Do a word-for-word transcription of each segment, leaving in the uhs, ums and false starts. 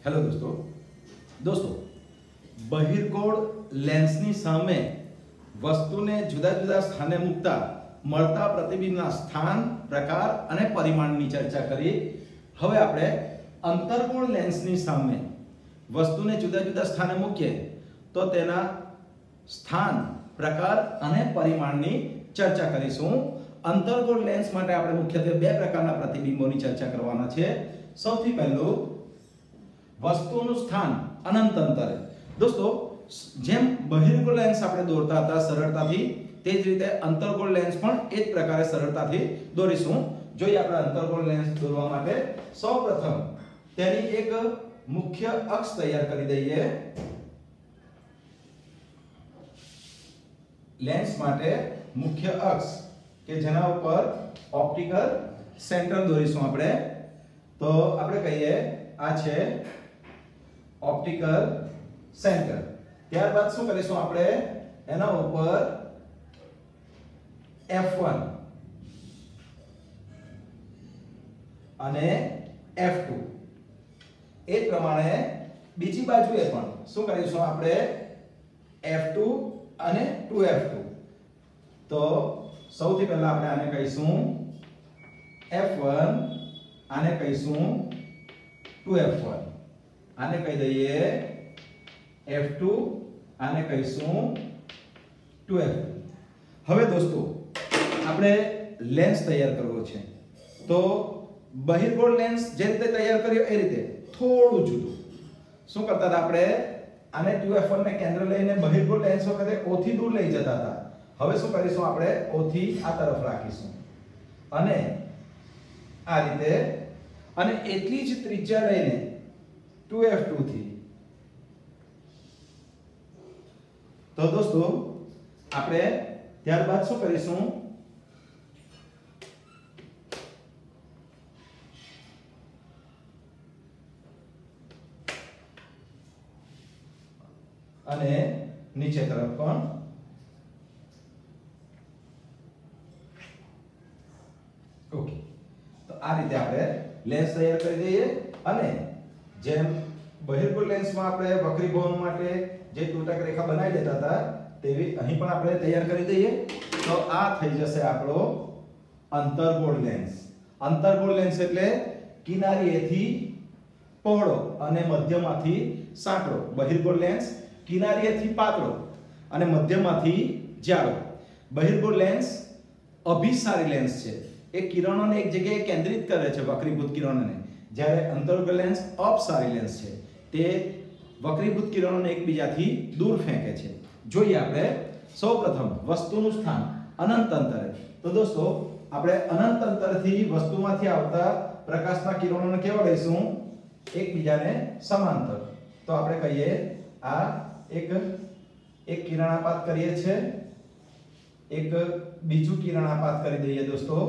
Hello दोस्तों दोस्तों बहिर्गोળ લેન્સની સામે વસ્તુને જુદા જુદા સ્થાને મૂકતા મળતા પ્રતિબિંબના સ્થાન, પ્રકાર અને પરિમાણની ચર્ચા કરી. હવે આપણે અંતર્ગોળ લેન્સની સામે વસ્તુને જુદા જુદા સ્થાને મૂકીએ તો તેના સ્થાન, પ્રકાર અને પરિમાણની ચર્ચા કરીશું. અંતર્ગોળ લેન્સ માટે આપણે મુખ્યત્વે બે પ્રકારના પ્રતિબિંબોની ચર્ચા કરવાના છે. સૌથી પહેલું વસ્તુનું સ્થાન અનંત અંતરે. દોસ્તો જેમ બહિર્ગોળ લેન્સ આપણે દોરતા હતા સરળતાથી, તે જ રીતે અંતર્ગોળ લેન્સ પણ એ જ પ્રકારે સરળતાથી દોરીશું. જોઈએ આપણે અંતર્ગોળ લેન્સ દોરવા માટે સૌપ્રથમ તેની એક મુખ્ય અક્ષ તૈયાર કરી દઈએ. લેન્સ માટે મુખ્ય અક્ષ કે જેના ઉપર ઓપ્ટિકલ સેન્ટર દોરીશું આપણે. તો આપણે કહીએ આ છે ઓપ્ટિકલ સેન્ટર. ત્યારબાદ શું કરીશું આપણે એના ઉપર એફ વન અને એફ ટુ. એ જ પ્રમાણે બીજી બાજુએ પણ શું કરીશું આપણે F two and two F two. તો સૌથી પહેલા આપણે આને કહીશું એફ વન, આને કહીશું ટુ એફ વન, આને કહી દઈએ એફ ટુ, આને કહીશું ટુ એફ ટુ. હવે દોસ્તો આપણે લેન્સ તૈયાર કરવો છે. તો બહિર્ગોળ લેન્સ જે રીતે તૈયાર કર્યો એ રીતે થોડું જુદું. શું કરતા હતા આપણે આને ટુ એફ વન ને કેન્દ્ર લઈને બહિર્ગોળ લેન્સ વખતે O થી દૂર લઈ જતા હતા. હવે શું કરીશું આપણે O થી આ તરફ રાખીશું અને આ રીતે, અને એટલી જ ત્રિજ્યા લઈને ટુ એફ ટુ થી. તો દોસ્તો આપણે ત્યારબાદ શું કરીશું અને નીચે તરફ પણ ઓકે. તો આ રીતે આપણે લેન્સ તૈયાર કરી દઈએ. અને જેમ બહિર્ગોળ લેન્સમાં આપણે વક્રીભવન માટે જે તૂટક રેખા બનાવી દેતા હતા તેવી અહીં પણ આપણે તૈયાર કરી દઈએ. તો આ થઈ જશે આપણો અંતર્ગોળ લેન્સ. અંતર્ગોળ લેન્સ એટલે કિનારીએથી પહોળો અને મધ્યમાંથી સાંકડો. બહિર્ગોળ લેન્સ કિનારીએથી પાતળો અને મધ્યમાંથી જાડો. બહિર્ગોળ લેન્સ અભિસારી લેન્સ છે. એ કિરણોને એક જગ્યાએ કેન્દ્રિત કરે છે, વક્રીભૂત કિરણોને. જ્યારે અંતર્ગોળ લેન્સ અપસારી લેન્સ છે, તે વક્રીભૂત કિરણોને એકબીજાથી દૂર ફેંકે છે. જોઈએ આપણે સૌપ્રથમ વસ્તુનું સ્થાન અનંત અંતરે. તો દોસ્તો આપણે અનંત અંતરથી વસ્તુમાંથી આવતા પ્રકાશના કિરણોને કેવા લઈશું? એકબીજાને સમાંતર. તો આપણે કહીએ આ એક એક કિરણાપાત કરીએ છે, એક બીજું કિરણાપાત કરી દઈએ દોસ્તો.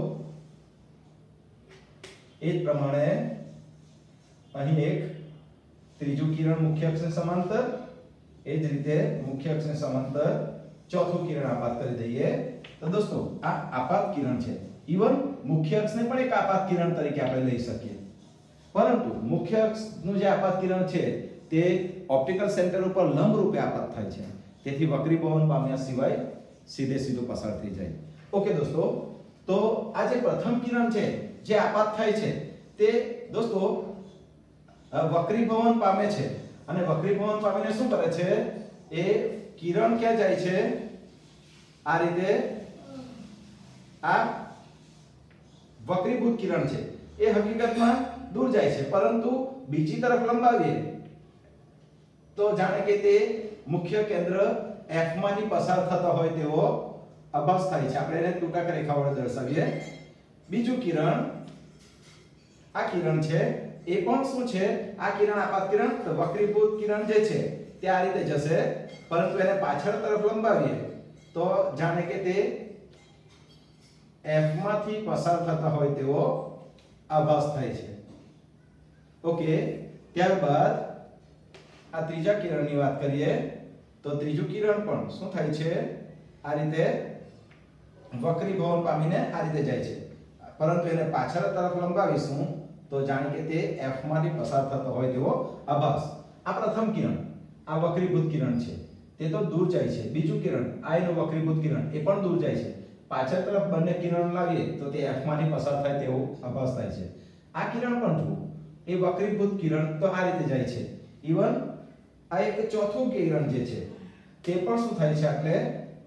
એ જ પ્રમાણે અહીં એક ત્રીજું કિરણ મુખ્ય અક્ષને સમાંતર, એ જ રીતે મુખ્ય અક્ષને સમાંતર ચોથું કિરણ આપાત કરી દઈએ. તો દોસ્તો આ આપાત કિરણ છે. ઈવન મુખ્ય અક્ષને પણ એક આપાત કિરણ તરીકે આપણે લઈ શકીએ. પરંતુ મુખ્ય અક્ષનું જે આપાત કિરણ છે તે ઓપ્ટિકલ સેન્ટર ઉપર લંબ રૂપે આપાત થાય છે. તેથી વક્રીભવન પામ્યા સિવાય સીધે સીધું પસાર થઈ જાય. ઓકે દોસ્તો, તો આ જે પ્રથમ કિરણ છે જે આપાત થાય છે તે દોસ્તો વક્રીભવન પામે છે. અને વક્રીભવન પામીને શું કરે છે? એ કિરણ ક્યાં જાય છે? આ રીતે આ વક્રીભૂત કિરણ છે એ હકીકતમાં દૂર જાય છે, પરંતુ બીજી તરફ લંબાવીએ તો જાણે કે તે મુખ્ય કેન્દ્ર F માંથી પસાર થતા હોય તેવો આભાસ થાય છે. આપણે એને તૂટક રેખા વડે દર્શાવીએ. બીજું કિરણ, આ કિરણ છે એ પણ શું છે? આ કિરણ આપાત કિરણ, તો વક્રીભૂત કિરણ જે છે તે આ રીતે જશે, પરંતુ એને પાછળ તરફ લંબાવીએ તો જાણે કે તે F માંથી પસાર થતા હોય તેવો આભાસ થાય છે. ઓકે. ત્યારબાદ આ ત્રીજા કિરણની વાત કરીએ તો ત્રીજું કિરણ પણ શું થાય છે? આ રીતે વક્રીભવન પામીને આ રીતે જાય છે, પરંતુ એને પાછળ તરફ લંબાવીશું તો જાણે કે તે F માંથી પસાર થતો હોય તેવો આભાસ. આ પ્રથમ કિરણ, આ વક્રીભૂત કિરણ છે, તે તો દૂર જાય છે. બીજું કિરણ, આ એનું વક્રીભૂત કિરણ, એ પણ દૂર જાય છે. પાછળ તરફ બંને કિરણ લાવીએ તો તે F માંથી પસાર થાય તેવો આભાસ થાય છે. આ કિરણ પણ જુઓ, એ વક્રીભૂત કિરણ તો આ રીતે જાય છે. ઈવન આ એક ચોથું કિરણ જે છે તે પણ શું થાય છે, એટલે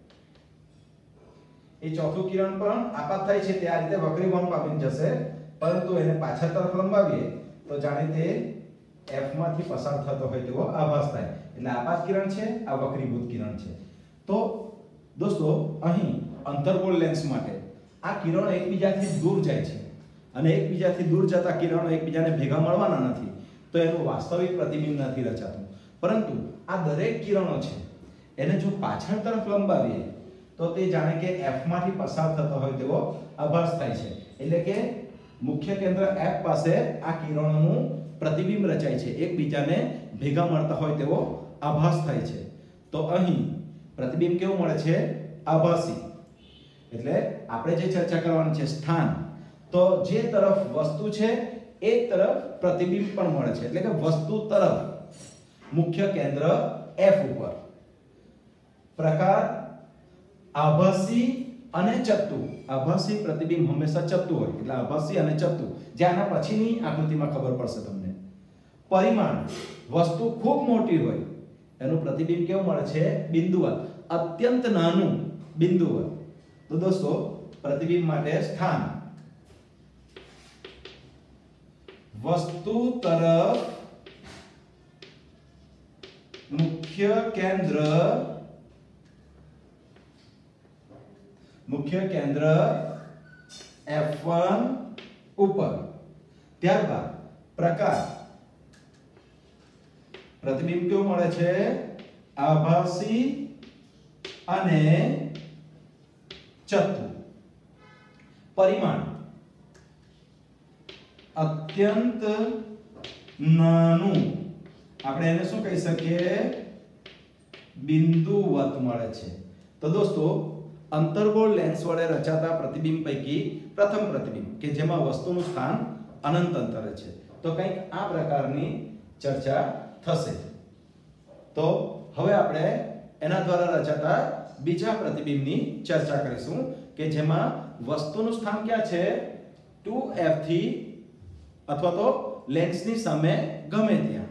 એ ચોથું કિરણ પણ આપાત થાય છે, તે આ રીતે વક્રીભવન પામીને જશે, પરંતુ એને પાછળ તરફ લંબાવીએ તો જાણે તે F માંથી પસાર થતો હોય તેવો આભાસ થાય. એટલે આપાત કિરણ છે, આ વક્રીભૂત કિરણ છે. તો દોસ્તો, અહીં અંતર્ગોળ લેન્સ માટે આ કિરણો એકબીજાથી દૂર જાય છે અને એકબીજાથી દૂર જતા કિરણો એકબીજાને ભેગા મળવાના નથી, તો એનું વાસ્તવિક પ્રતિબિંબ નથી રચાતું. પરંતુ આ દરેક કિરણો છે એને જો પાછળ તરફ લંબાવીએ તો તે જાણે કે F માંથી પસાર થતો હોય તેવો આભાસ થાય છે. એટલે કે મુખ્ય કેન્દ્ર F પાસે આ કિરણોનું પ્રતિબિંબ રચાય છે, એકબીજાને ભેગા મળતા હોય તેવો આભાસ થાય છે. તો અહીં પ્રતિબિંબ કેવું મળે છે? આભાસી. એટલે આપણે જે ચર્ચા કરવાની છે સ્થાન, તો જે તરફ વસ્તુ છે એ તરફ પ્રતિબિંબ પણ મળે છે. એટલે કે વસ્તુ તરફ મુખ્ય કેન્દ્ર F ઉપર. પ્રકાર આભાસી અને ચત્તુ. આભાસી પ્રતિબિંબ હંમેશા ચત્તુ હોય, એટલે આભાસી અને ચત્તુ, જે આના પછીની આકૃતિમાં ખબર પડશે તમને. પરિમાણ, વસ્તુ ખૂબ મોટી હોય એનું પ્રતિબિંબ કેવું મળે છે? બિંદુવત, અત્યંત નાનું બિંદુવત. તો દોસ્તો, પ્રતિબિંબ માટે સ્થાન, વસ્તુ તરફ મુખ્ય કેન્દ્ર, મુખ્ય કેન્દ્ર F one ઉપર. ત્યારબાદ પ્રકાર, પ્રતિબિંબ કેવું મળે છે? આભાસી અને ચત્તુ. પરિમાણ, અત્યંત નાનું, આપણે એને શું કહી શકીએ? બિંદુવત મળે છે. તો દોસ્તો, અંતર્ગોળ લેન્સ વડે રચાતા પ્રતિબિંબ પૈકી પ્રથમ પ્રતિબિંબ કે જેમાં વસ્તુનું સ્થાન અનંત અંતરે છે, તો કંઈક આ પ્રકારની ચર્ચા થશે. તો હવે આપણે એના દ્વારા રચાતા બીજા પ્રતિબિંબની ચર્ચા કરીશું કે જેમાં વસ્તુનું સ્થાન ક્યાં છે? ટુ F થી અથવા તો લેન્સની સામે ગમે ત્યાં.